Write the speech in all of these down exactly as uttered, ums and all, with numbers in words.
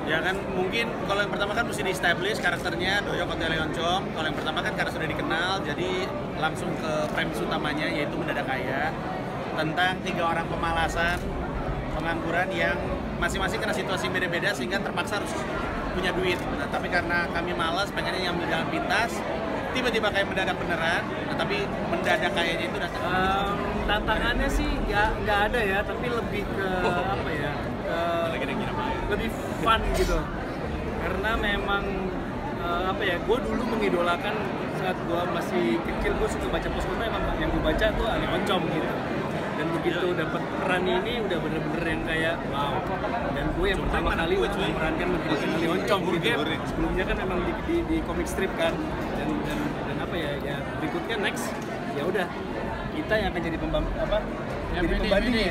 Ya kan mungkin kalau yang pertama kan mesti di-establish karakternya Doyok atau Leoncong. Kalau yang pertama kan karena sudah dikenal, jadi langsung ke premis utamanya yaitu Mendadak Kaya, tentang tiga orang pemalasan pengangguran yang masing-masing kena situasi beda-beda sehingga terpaksa harus punya duit. Nah, tapi karena kami malas pengennya yang jalan pintas, tiba-tiba kayak mendadak beneran, nah, tapi mendadak kayaknya itu datang. Um, tantangannya sih nggak nggak ada ya, tapi lebih ke apa ya? Ke, lebih fun gitu. Karena memang uh, apa ya? Gue dulu mengidolakan saat gue masih kecil, gue suka baca posko, emang yang gue baca tuh Ali Oncom gitu. Dan begitu dapat peran ini udah bener-bener yang kayak wow. Dan gue yang pertama kali memerankan menjadi Ali Oncom gitu. Sebelumnya kan emang di, di, di komik strip kan. Dan, dan dan apa ya? Ya berikutnya next ya udah kita yang akan jadi pembam apa? Ya, jadi pembandingnya.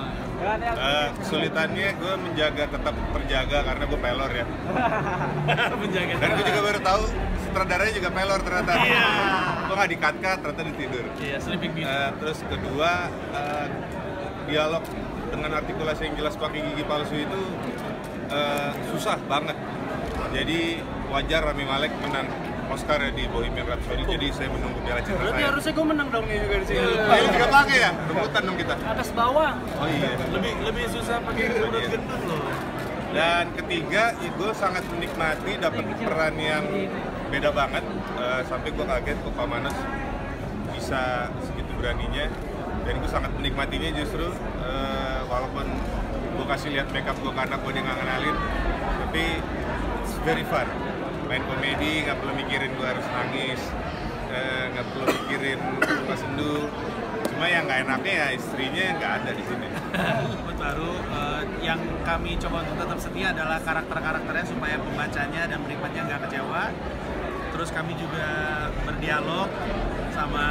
Uh, kesulitannya gue menjaga tetap terjaga karena gue pelor ya. Menjaga. Dan gue juga baru tahu sutradaranya juga pelor ternyata. Iya. Gue nggak di-cut-cut, ternyata ditidur. Iya, sleeping beauty. Uh, terus kedua, uh, dialog dengan artikulasi yang jelas pakai gigi palsu itu uh, susah banget. Jadi wajar Rami Malek menang Oscar ya di Bohemian Rhapsody, oh. Jadi saya menunggu piala citra berarti saya. harusnya gue menang dong ya juga di sini. Nah, ini juga pakai ya, rebutan dong kita. Atas bawah. Oh iya. Lebih lebih susah pakai urut gendut loh. Dan ketiga, ya gue sangat menikmati dapat peran yang beda banget. Uh, sampai gue kaget kok Pak Manas bisa segitu beraninya. Dan gue sangat menikmatinya justru uh, walaupun gue kasih lihat makeup gue karena gue dia nggak ngenalin, tapi it's very fun. Main komedi, nggak perlu mikirin gue harus nangis, nggak uh, perlu mikirin gue sendu. Cuma yang nggak enaknya ya istrinya nggak ada di sini. Baru uh, yang kami coba untuk tetap setia adalah karakter-karakternya supaya pembacanya dan penikmatnya nggak kecewa. Terus kami juga berdialog sama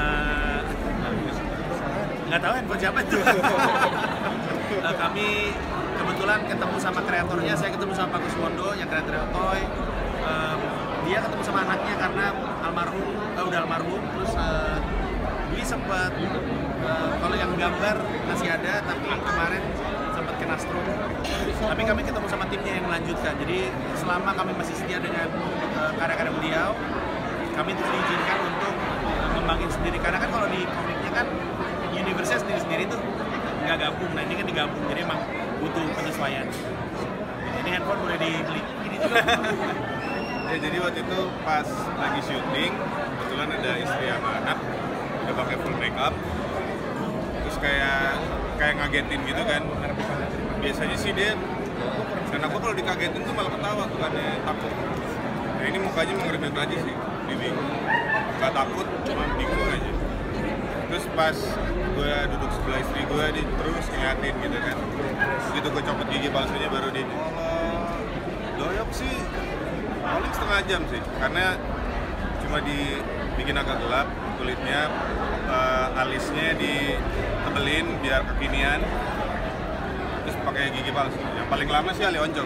nggak tahu handphone siapa itu. uh, kami kebetulan ketemu sama kreatornya, saya ketemu sama Pak Kuswondo yang kreator Toy. Um, dia ketemu sama anaknya karena almarhum, uh, udah almarhum. Terus uh, Dwi sempat uh, kalau yang gambar masih ada, tapi kemarin sempat kena stroke. Tapi kami ketemu sama timnya yang melanjutkan. Jadi selama kami masih setia dengan uh, karya-karya beliau, kami terus diizinkan untuk uh, ngembangin sendiri. Karena kan kalau di komiknya kan universe-nya sendiri-sendiri tuh nggak gabung. Nah ini kan digabung, jadi emang butuh penyesuaian. Ini handphone boleh dibeli. Ini juga. Ya, jadi waktu itu pas lagi syuting, kebetulan ada istri sama anak udah pakai full makeup, terus kayak kayak ngagetin gitu kan. Biasanya sih dia, dan aku kalau dikagetin tuh malah ketawa, bukannya takut. Nah ini mukanya mengeremet aja sih, dia bingung, gak takut, cuma bingung aja. Terus pas gue duduk sebelah istri gue, dia terus ngeliatin gitu kan. Begitu gue copot gigi palsunya baru dia, oh Doyok sih paling setengah jam sih, karena cuma dibikin agak gelap kulitnya, uh, alisnya ditebelin biar kekinian, terus pakai gigi palsu. Yang paling lama sih Ali Oncom.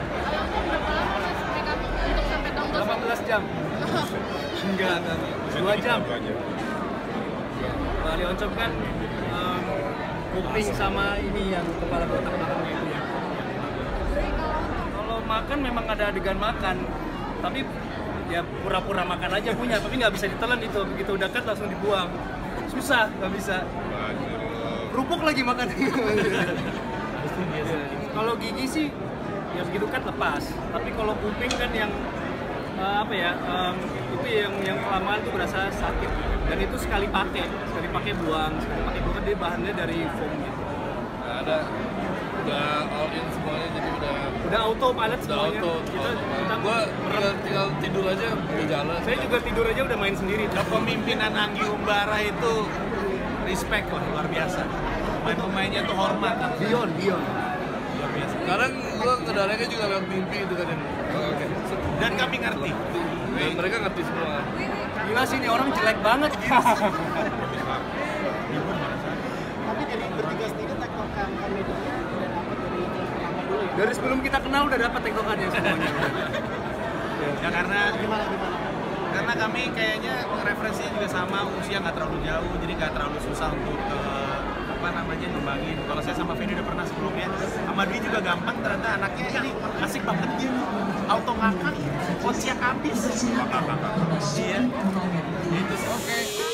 delapan belas jam. Enggak, enggak. dua jam. Ali Oncom kan um, kuping sama ini yang kepala kotak belakangnya itu ya. Kalau makan memang ada adegan makan, tapi ya pura-pura makan aja punya, tapi nggak bisa ditelan itu, begitu udah cut langsung dibuang, susah, nggak bisa. Kerupuk lagi makan. Kalau gigi sih ya begitu cut lepas, tapi kalau kuping kan yang uh, apa ya, um, itu yang yang kelamaan tuh berasa sakit, dan itu sekali pakai, sekali pakai buang, sekali pakai buang, dia bahannya dari foam gitu. Nggak ada, udah all in semuanya, jadi udah udah auto pilot semuanya. Auto, kita auto kita gua tinggal, tinggal tidur aja udah jalan. Saya juga tidur aja udah main sendiri. Kepemimpinan Anggi Umbara itu respect lah, luar biasa. Pemain-pemainnya tuh hormat. Bion, Bion. Luar biasa. Sekarang gua ngedaranya juga lewat mimpi itu kan. Oh, oke. Dan kami ngerti. Dan mereka ngerti semua. Gila sih, ini orang jelek banget gitu. Tapi jadi bertiga sendiri tektokan komedinya udah dapat dari lama dulu ya? Dari sebelum kita kenal udah dapat tektokannya semuanya. Ya karena Gimana, gimana? karena kami kayaknya referensinya juga sama, usia nggak terlalu jauh, jadi nggak terlalu susah untuk uh, apa namanya ngembangin. Kalau saya sama Vini udah pernah sebelumnya, sama Dwi juga gampang, ternyata anaknya ini asik banget gitu. ciak abis. Kakak-kakak. Iya. Itu sih. Oke.